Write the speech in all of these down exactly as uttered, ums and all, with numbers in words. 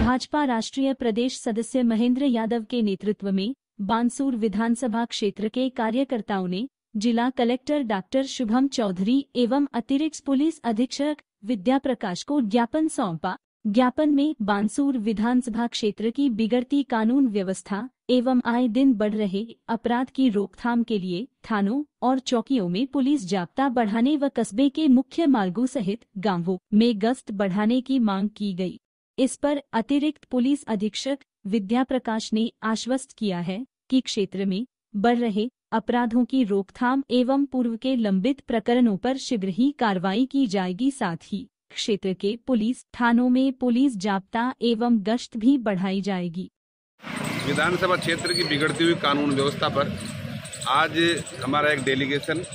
भाजपा राष्ट्रीय प्रदेश सदस्य महेंद्र यादव के नेतृत्व में बानसूर विधानसभा क्षेत्र के कार्यकर्ताओं ने जिला कलेक्टर डॉक्टर शुभम चौधरी एवं अतिरिक्त पुलिस अधीक्षक विद्या प्रकाश को ज्ञापन सौंपा। ज्ञापन में बानसूर विधानसभा क्षेत्र की बिगड़ती कानून व्यवस्था एवं आए दिन बढ़ रहे अपराध की रोकथाम के लिए थानों और चौकियों में पुलिस जाब्ता बढ़ाने व कस्बे के मुख्य मार्गों सहित गांवों में गश्त बढ़ाने की मांग की गई। इस पर अतिरिक्त पुलिस अधीक्षक विद्या प्रकाश ने आश्वस्त किया है कि क्षेत्र में बढ़ रहे अपराधों की रोकथाम एवं पूर्व के लंबित प्रकरणों पर शीघ्र ही कार्रवाई की जाएगी। साथ ही क्षेत्र के पुलिस थानों में पुलिस जाब्ता एवं गश्त भी बढ़ाई जाएगी। विधानसभा क्षेत्र की बिगड़ती हुई कानून व्यवस्था पर आज हमारा एक डेलीगेशन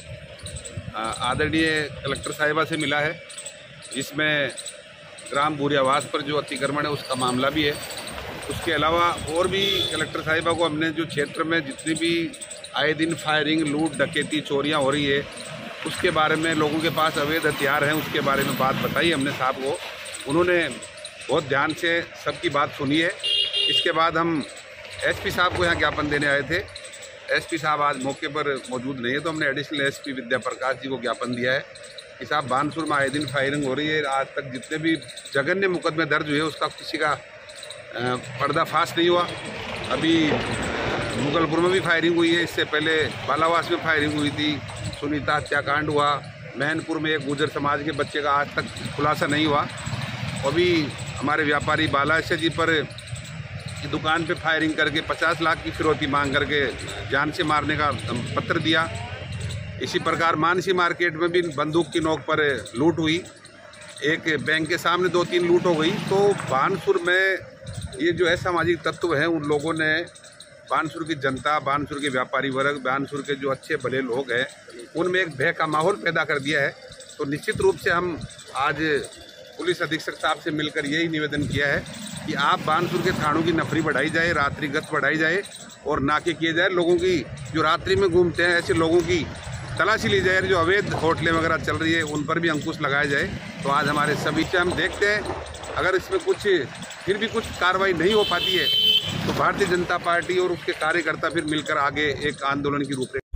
आदरणीय कलेक्टर साहिबा से मिला है, जिसमें ग्राम बुरियावास पर जो अतिक्रमण है उसका मामला भी है। उसके अलावा और भी कलेक्टर साहिबा को हमने जो क्षेत्र में जितनी भी आए दिन फायरिंग, लूट, डकैती, चोरियां हो रही है उसके बारे में, लोगों के पास अवैध हथियार हैं उसके बारे में बात बताई हमने साहब को। उन्होंने बहुत ध्यान से सबकी बात सुनी है। इसके बाद हम एसपी साहब को यहाँ ज्ञापन देने आए थे। एसपी साहब आज मौके पर मौजूद नहीं है, तो हमने एडिशनल एसपी विद्या प्रकाश जी को ज्ञापन दिया है कि साहब बानसूर में आए दिन फायरिंग हो रही है। आज तक जितने भी जघन्य मुकदमे दर्ज हुए उसका किसी का पर्दाफाश नहीं हुआ। अभी मुगलपुर में भी फायरिंग हुई है, इससे पहले बालावास में फायरिंग हुई थी, सुनीता हत्याकांड हुआ, मैनपुर में एक गुर्जर समाज के बच्चे का आज तक खुलासा नहीं हुआ। अभी हमारे व्यापारी बालाशय जी पर की दुकान पे फायरिंग करके पचास लाख की फिरौती मांग करके जान से मारने का पत्र दिया। इसी प्रकार मानसी मार्केट में भी बंदूक की नोक पर लूट हुई, एक बैंक के सामने दो तीन लूट हो गई। तो बानसूर में ये जो है सामाजिक तत्व हैं, उन लोगों ने बानसूर की जनता, बानसूर के व्यापारी वर्ग, बानसूर के जो अच्छे भले लोग हैं उनमें एक भय का माहौल पैदा कर दिया है। तो निश्चित रूप से हम आज पुलिस अधीक्षक साहब से मिलकर यही निवेदन किया है कि आप बानसूर के थानों की नफरी बढ़ाई जाए, रात्रि गश्त बढ़ाई जाए और नाके किए जाए। लोगों की जो रात्रि में घूमते हैं ऐसे लोगों की तलाशी ली जाए, जो अवैध होटलें वगैरह चल रही है उन पर भी अंकुश लगाया जाए। तो आज हमारे सभी से हम देखते हैं, अगर इसमें कुछ फिर भी कुछ कार्रवाई नहीं हो पाती है तो भारतीय जनता पार्टी और उसके कार्यकर्ता फिर मिलकर आगे एक आंदोलन की रूपरेखा